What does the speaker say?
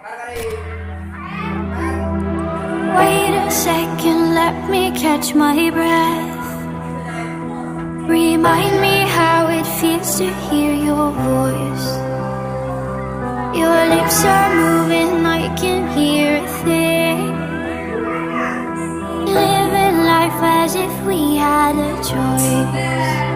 Wait a second, let me catch my breath. Remind me how it feels to hear your voice. Your lips are moving, I can hear a thing. Living life as if we had a choice.